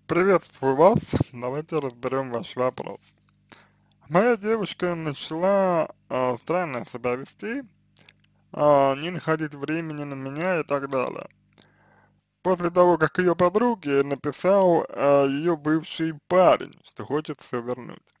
Приветствую вас. Давайте разберем ваш вопрос. Моя девушка начала странно себя вести, не находить времени на меня и так далее. После того, как ее подруге написал ее бывший парень, что хочет все вернуть.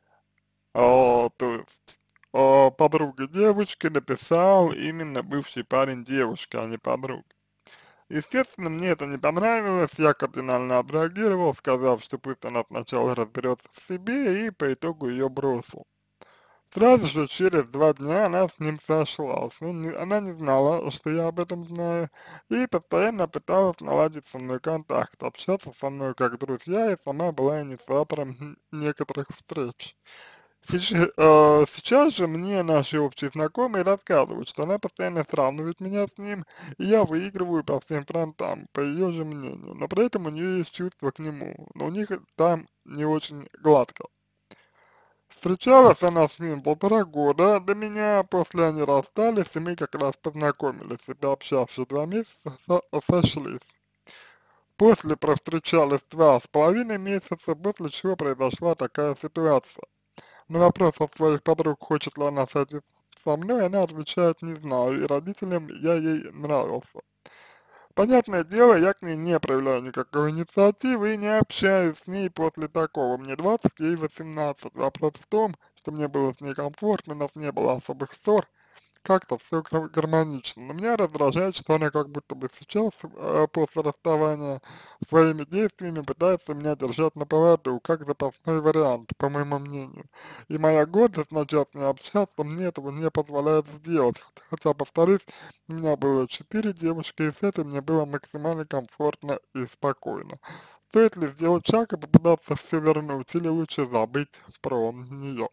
То есть подруга девушки написал именно бывший парень девушки, а не подруга. Естественно, мне это не понравилось, я кардинально отреагировал, сказав, что пусть она сначала разберется в себе, и по итогу ее бросил. Сразу же через 2 дня она с ним сошлась. Она не знала, что я об этом знаю, и постоянно пыталась наладить со мной контакт, общаться со мной как друзья, и сама была инициатором некоторых встреч. Сейчас же мне наши общие знакомые рассказывают, что она постоянно сравнивает меня с ним, и я выигрываю по всем фронтам, по ее же мнению. Но при этом у нее есть чувство к нему, но у них там не очень гладко. Встречалась она с ним 1,5 года до меня, после они расстались, и мы как раз познакомились, и пообщавшись 2 месяца, сошлись. После провстречались 2,5 месяца, после чего произошла такая ситуация. На вопрос от своих подруг, хочет ли она сойти со мной, она отвечает: не знаю, и родителям я ей нравился. Понятное дело, я к ней не проявляю никакой инициативы и не общаюсь с ней после такого. Мне 20, ей 18. Вопрос в том, что мне было с ней комфортно, у нас не было особых ссор, как-то все гармонично. Но меня раздражает, что она как будто бы сейчас, после расставания, своими действиями пытается меня держать на поводу, как запасной вариант, по моему мнению. И моя гордость начать с ней общаться мне этого не позволяет сделать. Хотя, повторюсь, у меня было 4 девушки, и с этой мне было максимально комфортно и спокойно. Стоит ли сделать шаг и попытаться все вернуть, или лучше забыть про нее?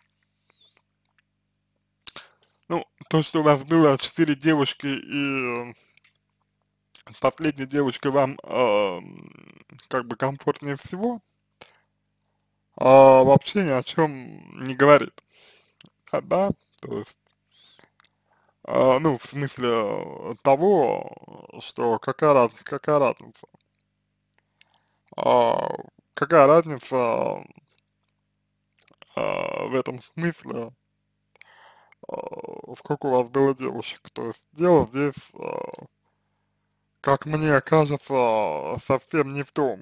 Ну, то, что у вас было 4 девушки, и с последней девушкой вам, как бы комфортнее всего, вообще ни о чем не говорит. Да, то есть, ну, в смысле того, что какая разница, а, какая разница, в этом смысле, сколько у вас было девушек. То есть дело здесь, как мне кажется, совсем не в том,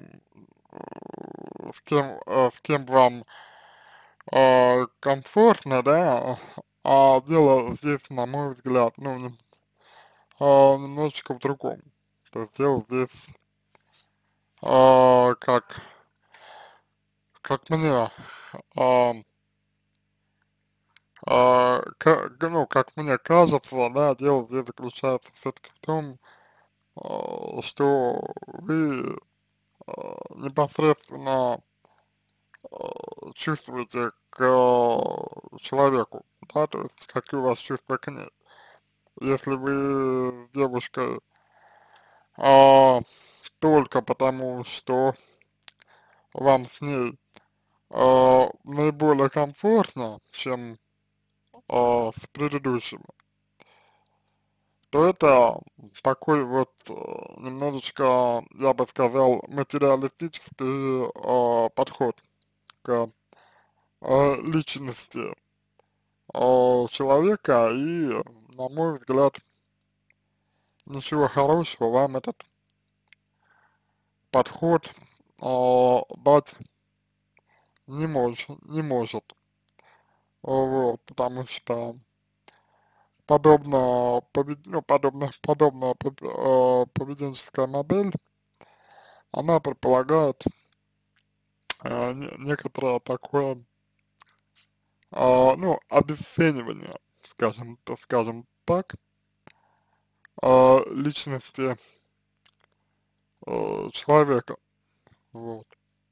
с кем вам комфортно, да, а дело здесь, на мой взгляд, ну, немножечко в другом. То есть дело здесь, как мне, а, ну, как мне кажется, да, дело здесь заключается все-таки в том, что вы непосредственно чувствуете к человеку, да, то есть какие у вас чувства к ней. Если вы с девушкой а, только потому, что вам с ней наиболее комфортно, чем с предыдущими, то это такой вот немножечко, я бы сказал, материалистический подход к личности человека, и, на мой взгляд, ничего хорошего вам этот подход дать не может, вот, потому что подобная поведенческая модель, она предполагает некоторое такое, ну, обесценивание, скажем так, личности человека, вот,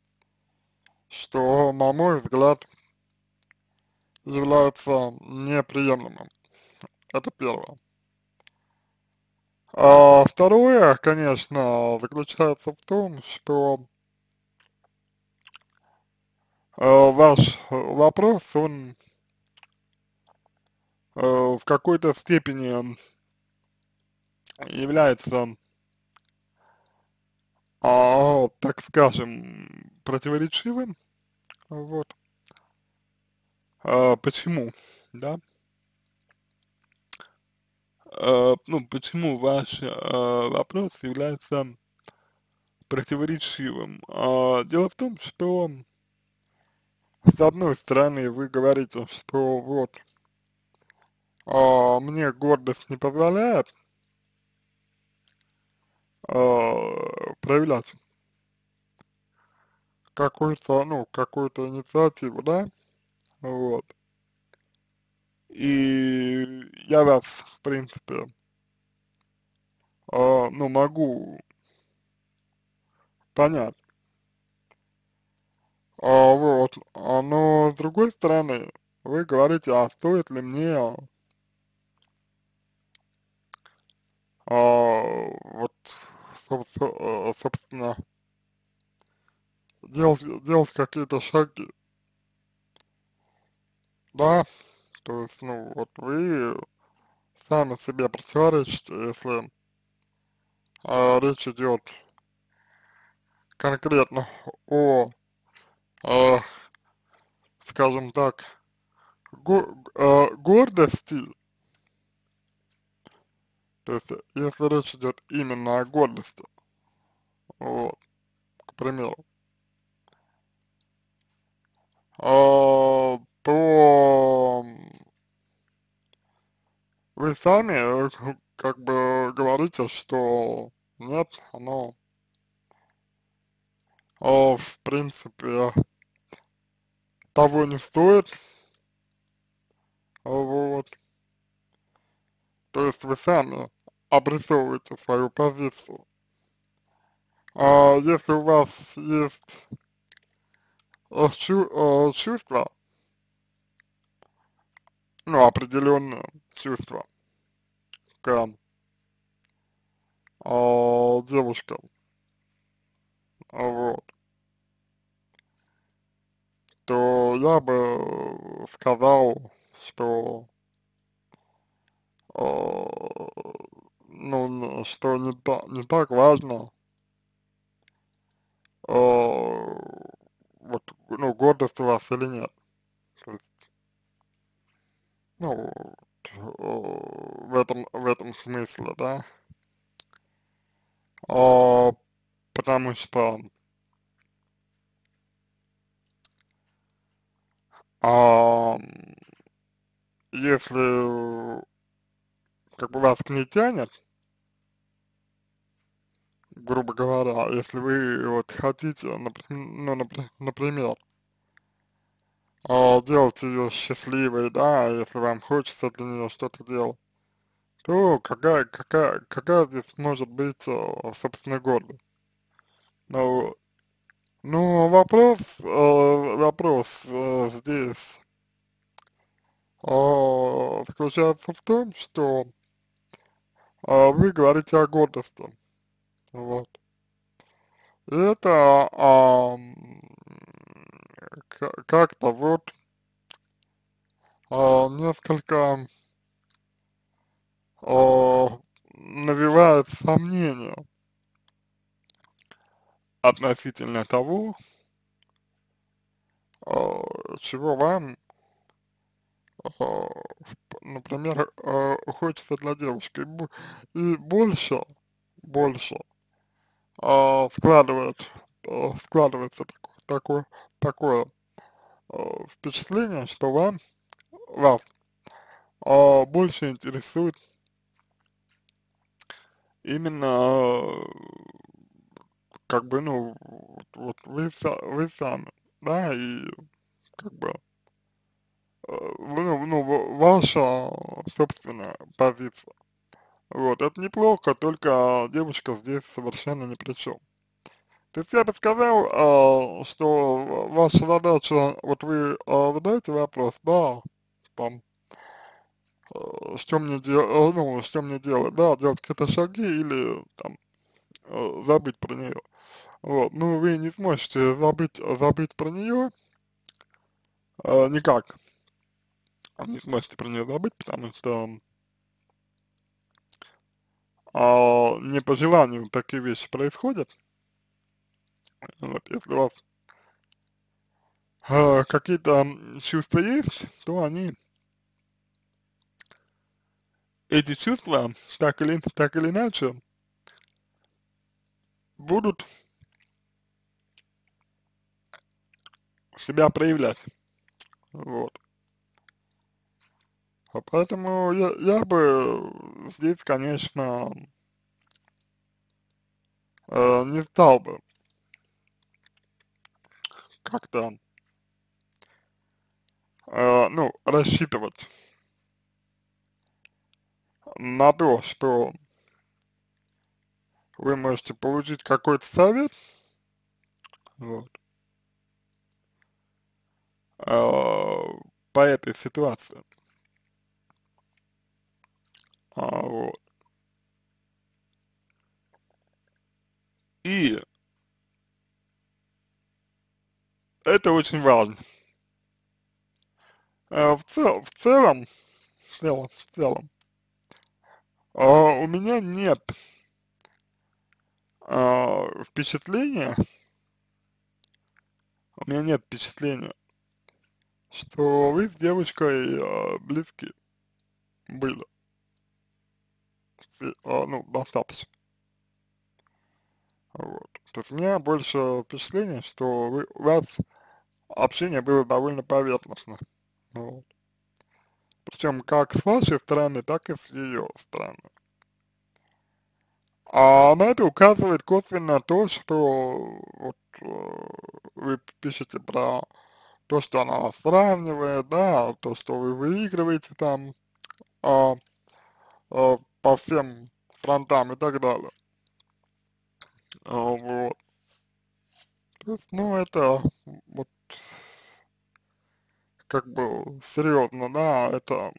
что, на мой взгляд, является неприемлемым. Это первое. Второе, конечно, заключается в том, что ваш вопрос, он в какой-то степени является так скажем, противоречивым, вот. Почему, да? Ну, почему ваш вопрос является противоречивым? Дело в том, что с одной стороны вы говорите, что вот мне гордость не позволяет проявлять какую-то, ну, какую-то инициативу, да, вот. И я вас, в принципе, ну, могу понять. Вот, но с другой стороны, вы говорите, а стоит ли мне, вот, собственно, делать какие-то шаги, да, то есть, ну, вот вы сами себе противоречите, если речь идет конкретно о, э, скажем так, гордости, то есть, если речь идет именно о гордости, вот, к примеру, то вы сами как бы говорите, что нет, оно, в принципе, того не стоит, вот, то есть вы сами обрисовываете свою позицию. Если у вас есть чувства, ну, определенные чувства к девушкам, вот, то я бы сказал, что ну, что не так важно, вот, ну, гордость у вас или нет. То есть, ну, в этом смысле, да. А, потому что, а, если как бы вас к ней тянет, грубо говоря, если вы вот хотите, ну, например, делать ее счастливой, да, если вам хочется для нее что-то делать, то какая здесь может быть, собственно, гордость? Ну, вот. Ну, вопрос здесь заключается в том, что вы говорите о гордости, вот. И это как-то вот несколько навевает сомнения относительно того, чего вам, а, например, хочется для девушки. И больше складывается такое впечатление, что вас больше интересует именно, как бы, ну, вот вы сами, да, и как бы, ваша собственная позиция. Вот, это неплохо, только девушка здесь совершенно ни при чем. То есть я бы сказал, что ваша задача, вот вы задаете вопрос, да, там, что мне делать, ну, что мне делать, да, делать какие-то шаги или там забыть про нее. Вот, ну вы не сможете забыть про нее никак, не сможете про нее забыть, потому что не по желанию такие вещи происходят, Вот, если у вас какие-то чувства есть, то эти чувства так или иначе будут себя проявлять, вот. Поэтому я бы здесь, конечно, не стал бы как-то, ну, рассчитывать на то, что вы можете получить какой-то совет, вот, а, по этой ситуации, вот. И это очень важно. В целом, у меня нет впечатления, у меня нет впечатления, что вы с девочкой близки были, ну, достаточно, вот. То есть у меня больше впечатление, что у вас общение было довольно поверхностно, вот. Причем как с вашей стороны, так и с ее стороны. А на это указывает косвенно то, что вот вы пишете про то, что она вас сравнивает, да, то, что вы выигрываете там а, по всем фронтам и так далее. Вот. То есть, ну, это вот как бы серьезно, да, это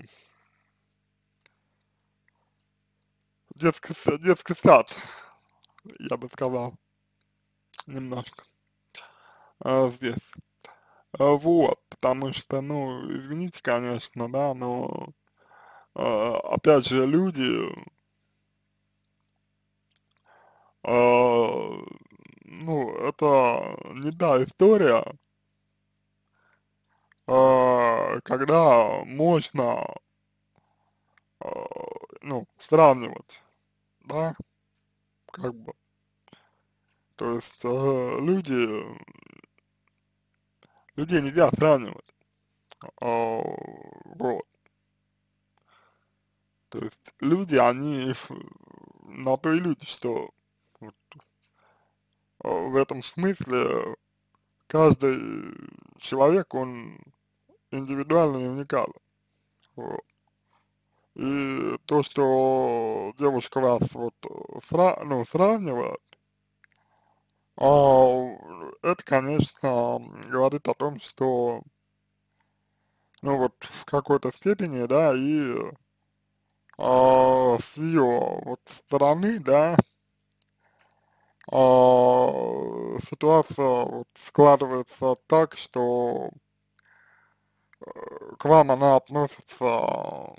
детский сад, я бы сказал, немножко здесь. Вот, потому что, ну, извините, конечно, да, но опять же, люди, а, ну, это не та история, когда можно, а, ну, сравнивать, да, как бы, то есть людей нельзя сравнивать, вот, то есть люди, они на то и люди, что вот, в этом смысле каждый человек, он индивидуальный и уникален, вот. И то, что девушка вас вот ну, сравнивает, это, конечно, говорит о том, что, ну вот в какой-то степени, да, и с ее вот стороны, да, ситуация вот складывается так, что к вам она относится,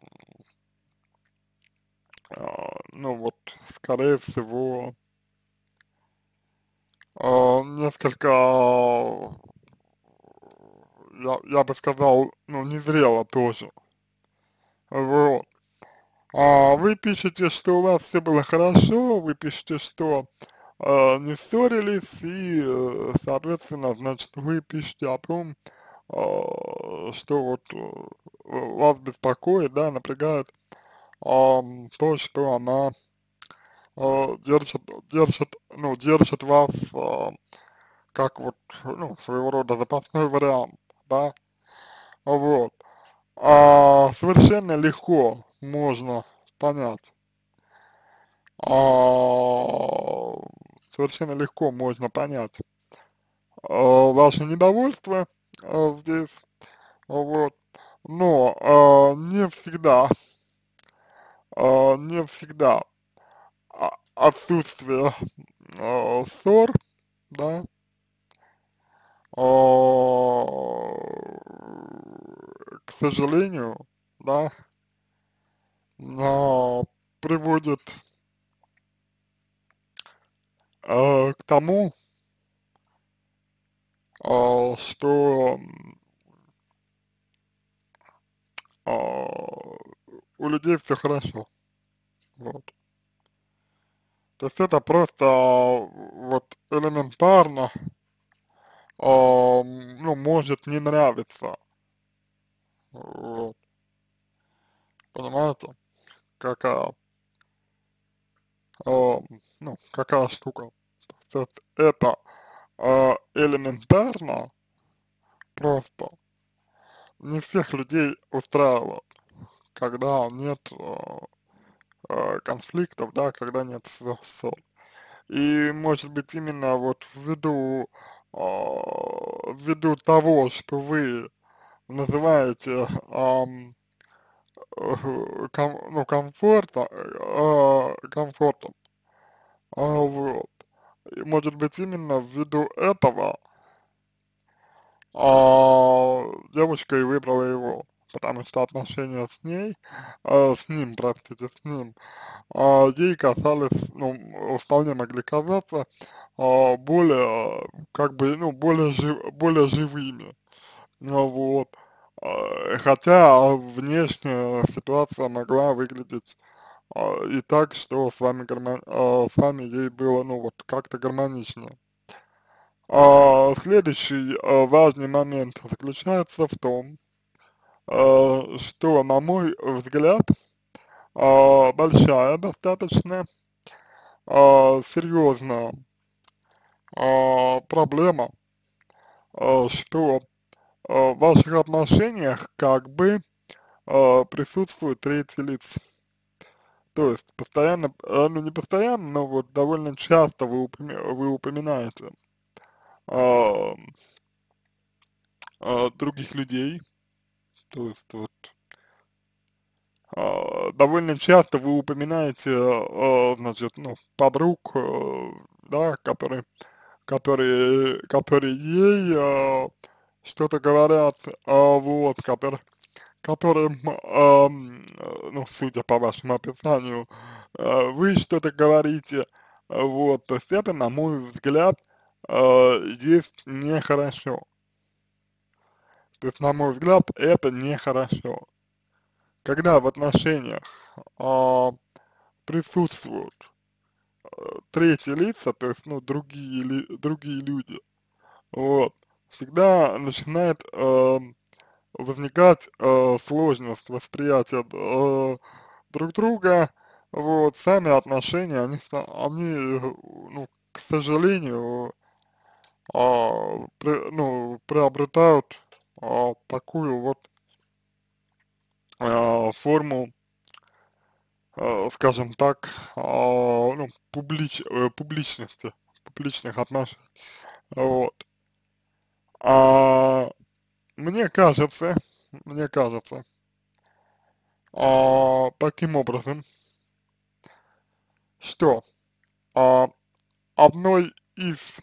ну вот, скорее всего, несколько, я бы сказал, ну, незрело тоже, вот. Вы пишете, что у вас все было хорошо, вы пишете, что не ссорились, и, соответственно, значит, вы пишете о том, что вот вас беспокоит, да, напрягает то, что она держит вас как вот, ну, своего рода запасной вариант, да, вот. Совершенно легко можно понять, а, совершенно легко можно понять ваше недовольство здесь, вот, но не всегда отсутствие ссор, да, к сожалению, да, приводит к тому, что а, у людей все хорошо, вот. То есть это просто вот элементарно, ну, может не нравиться, вот, понимаете, какая, ну, какая штука. То есть это элементарно просто не всех людей устраивает, когда нет конфликтов, да, когда нет ссор. И может быть именно вот ввиду того, что вы называете ну, комфортом, вот. И может быть именно ввиду этого девушка и выбрала его, потому что отношения с ним, простите, с ним, ей казались, ну, вполне могли казаться более, как бы, ну, более живыми. Ну вот. Хотя внешняя ситуация могла выглядеть и так, что с вами ей было, ну, вот, как-то гармоничнее. Следующий важный момент заключается в том, что, на мой взгляд, большая достаточно серьезная проблема, что в ваших отношениях как бы присутствуют третьи лица. То есть постоянно, ну не постоянно, но вот довольно часто вы упоминаете а, других людей, то есть вот довольно часто вы упоминаете, значит, ну, подруг, да, которые ей что-то говорят, вот, которым, ну, судя по вашему описанию, вы что-то говорите, вот, то есть это, на мой взгляд, есть нехорошо. То есть, на мой взгляд, это нехорошо. Когда в отношениях а, присутствуют третьи лица, то есть, ну, другие люди, вот, всегда начинает возникать сложность восприятия друг друга, вот, сами отношения, они, ну, к сожалению, ну, приобретают такую вот форму, скажем так, ну, публичности, публичных отношений, вот. А, мне кажется, мне кажется, таким образом, что а, одной из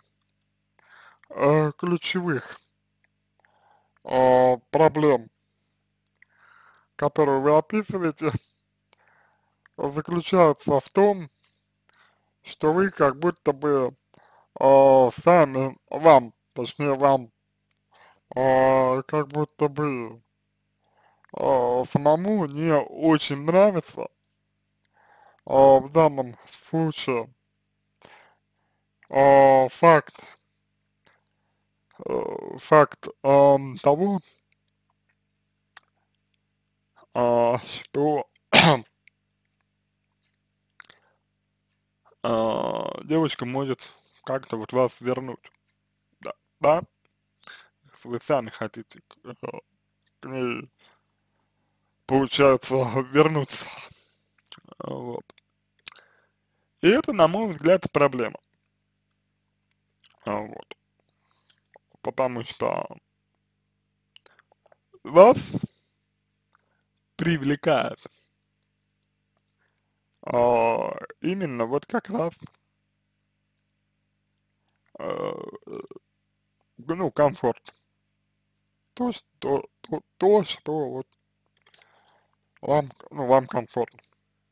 ключевых проблем, которую вы описываете, заключается в том, что вы как будто бы точнее вам, как будто бы самому не очень нравится в данном случае факт, факт того, что девочка может как-то вот вас вернуть, да, да, если вы сами хотите к ней, получается, вернуться, вот. И это, на мой взгляд, проблема, вот, потому что вас привлекает именно вот как раз, э, ну, комфорт, что вот вам комфортно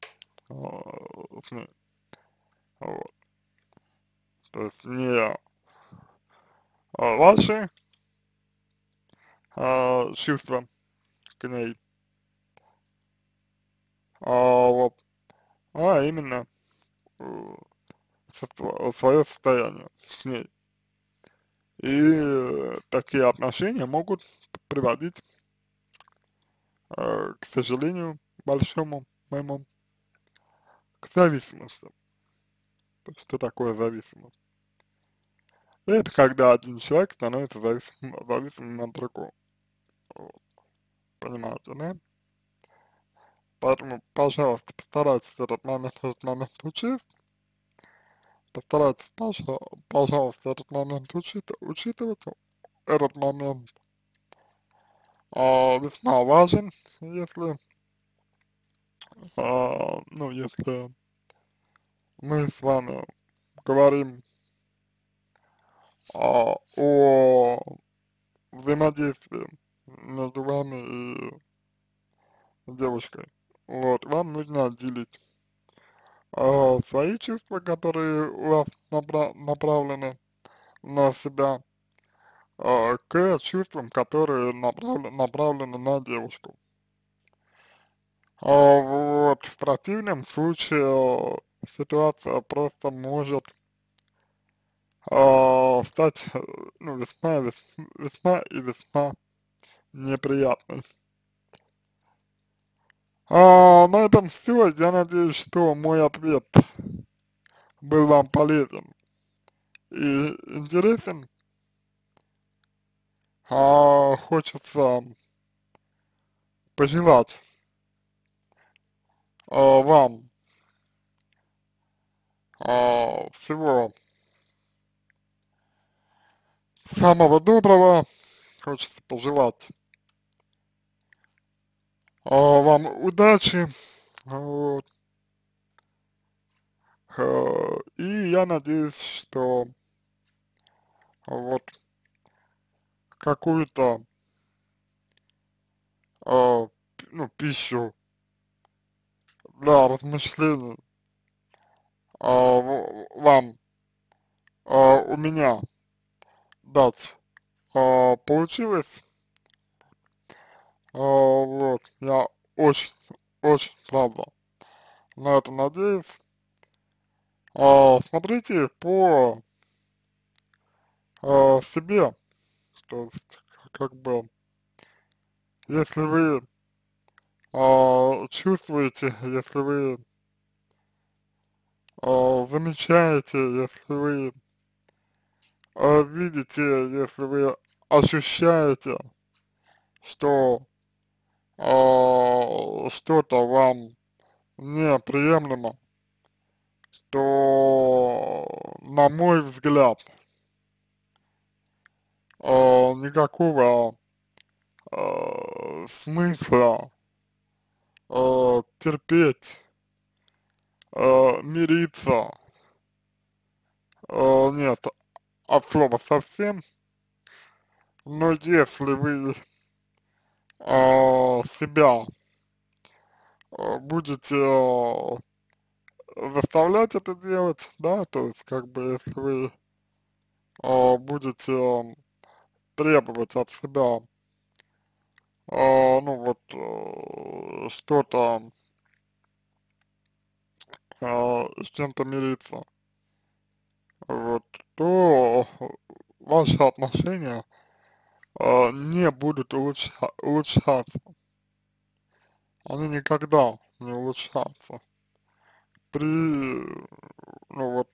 с ней, вот, то есть ваши чувства к ней, вот, а именно э, свое состояние с ней. И такие отношения могут приводить, к сожалению, большому моему, к зависимости. То есть, что такое зависимость? Это когда один человек становится зависимым от другого. Вот, понимаете, да? Поэтому, пожалуйста, постарайтесь этот момент учесть, постарайтесь, пожалуйста, этот момент учитывать, этот момент весьма важен, если, ну, если мы с вами говорим о взаимодействии между вами и девушкой. Вот, вам нужно отделить свои чувства, которые у вас направлены на себя, к чувствам, которые направлены на девушку. Вот, в противном случае ситуация просто может стать, ну, весьма и весьма неприятной. На этом все. Я надеюсь, что мой ответ был вам полезен и интересен. Хочется пожелать вам всего самого доброго. Хочется пожелать вам удачи. Вот. И я надеюсь, что вот какую-то ну, пищу для размышлений вам у меня дать получилось. Вот, я очень, очень, правда, на это надеюсь. Смотрите по себе, то есть, как бы, если вы чувствуете, если вы замечаете, если вы видите, если вы ощущаете, что что-то вам неприемлемо, то, на мой взгляд, никакого смысла терпеть, мириться, нет, от слова совсем, но если вы себя будете заставлять это делать, да, то есть как бы если вы будете требовать от себя, ну вот, что-то, с чем-то мириться, вот, то ваши отношения не будут улучшаться, они никогда не улучшатся при, ну вот,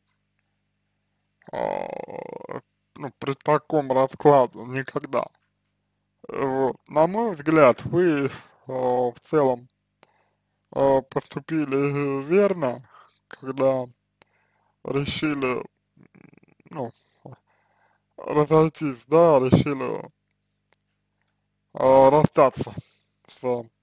ну, при таком раскладе никогда. Вот. На мой взгляд, вы в целом поступили верно, когда решили, ну, разойтись, да, решили расстаться с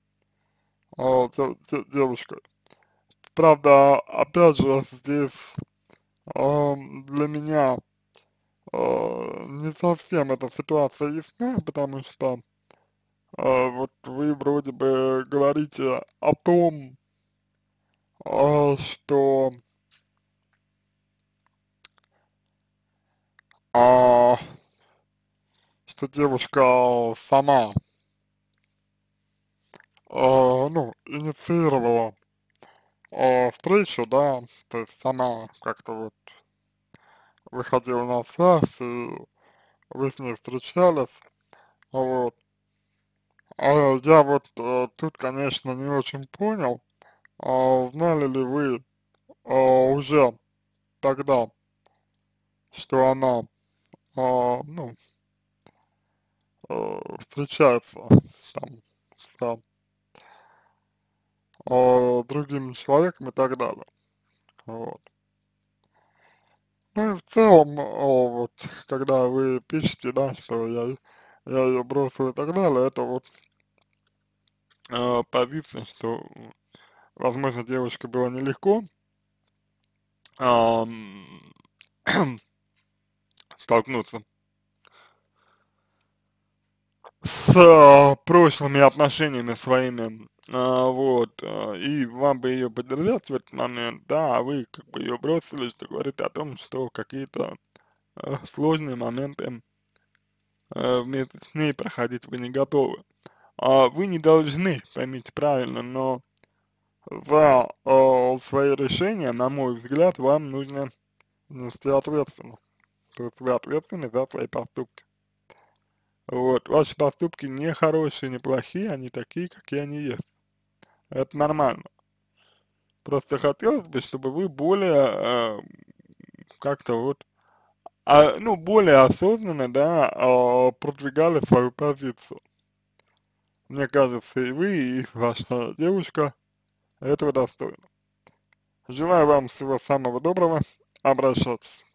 девушкой. Правда, опять же, здесь для меня не совсем эта ситуация ясна, потому что вот вы вроде бы говорите о том, что а, что девушка сама, ну, инициировала встречу, да, то есть сама как-то вот выходила на связь, и вы с ней встречались, вот. Я вот тут, конечно, не очень понял, знали ли вы уже тогда, что она, ну, встречается там с другим человеком и так далее, вот. Ну и в целом, вот, когда вы пишете, да, что я ее бросил и так далее, это вот позиция, что, возможно, девушке было нелегко ам, столкнуться с прошлыми отношениями своими, вот, и вам бы ее поддержать в этот момент, да, а вы как бы ее бросили, что говорит о том, что какие-то сложные моменты вместе с ней проходить вы не готовы. Вы не должны, поймите правильно, но за свои решения, на мой взгляд, вам нужно нести ответственность. То есть вы ответственны за свои поступки. Вот, ваши поступки не хорошие, не плохие, они такие, какие они есть. Это нормально. Просто хотелось бы, чтобы вы более как-то вот, ну, более осознанно, да, продвигали свою позицию. Мне кажется, и вы, и ваша девушка этого достойны. Желаю вам всего самого доброго. Обращайтесь.